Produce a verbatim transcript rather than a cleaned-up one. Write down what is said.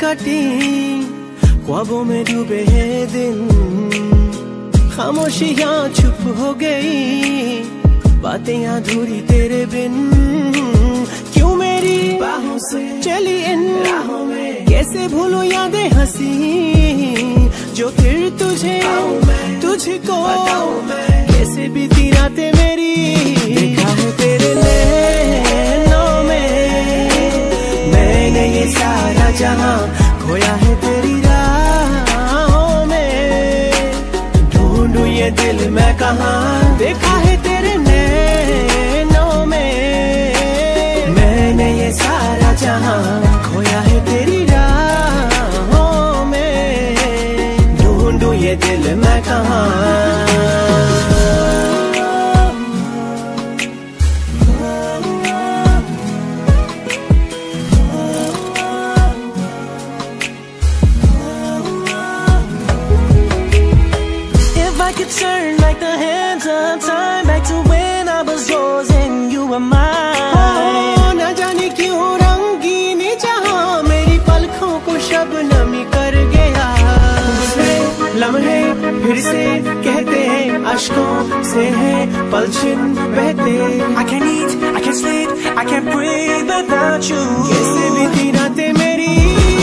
कटी, ख्वाबों में डूबे हैं दिन, खामोशियां चुप हो गई, बातें अधूरी तेरे बिन। क्यों मेरी बाहों से चली इन राहों में, कैसे भूलूं यादें हंसी जो फिर तुझे तुझको कैसे बीती रातें मेरी। देखा है तेरे नैनों में मैंने ये सारा जहां, खोया है तेरी राहों में, ढूंढूं ये दिल मैं कहाँ। देखा है तेरे नैनों में मैंने ये सारा जहां, खोया है तेरी राहों में, ढूंढूं ये दिल मैं कहाँ। Turn like the hands of time back to when I was yours and you were mine. Oh, न जाने क्यों रंगीन जहां मेरी पलकों को शबनमी कर गया। लम्हे फिर से कहते हैं अश्कों से है पलछिन बहते। I can't eat, I can't sleep, I can't breathe without you. कैसे बीती रातें मेरी।